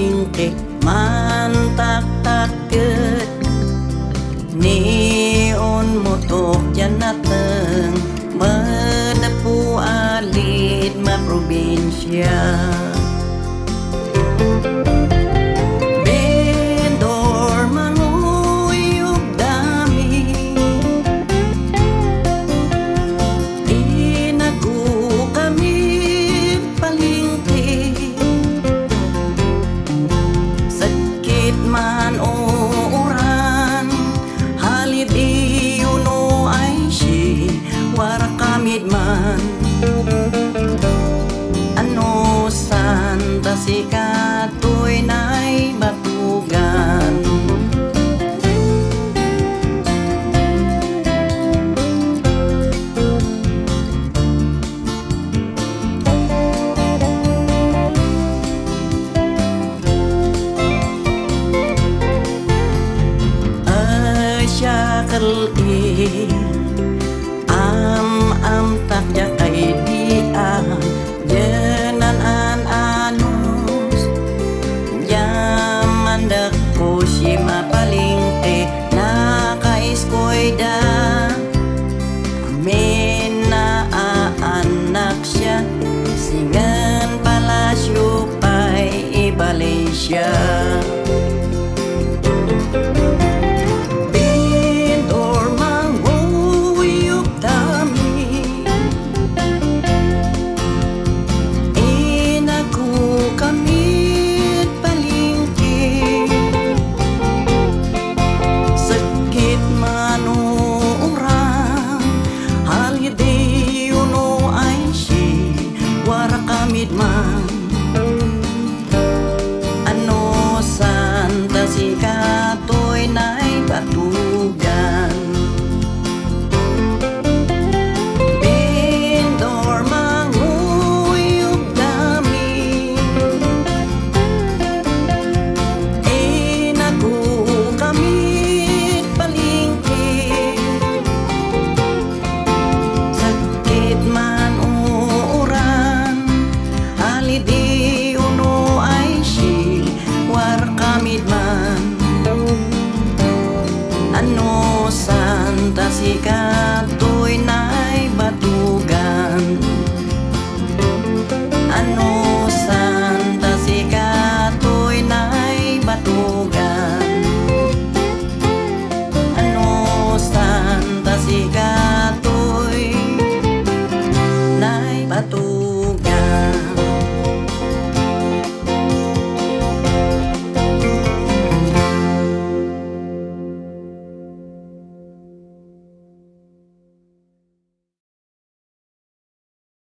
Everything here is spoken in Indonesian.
palingke mantak-takket neon motok janateng medepu alit ma probinsya. Man ano santa si katoy na'y batugan. Asyakal tak jakai dia jenan anus jaman dako sima palingte nakaiskoy da mena anak siya singan palasyo pa'y ibalay siya. Man ano santa si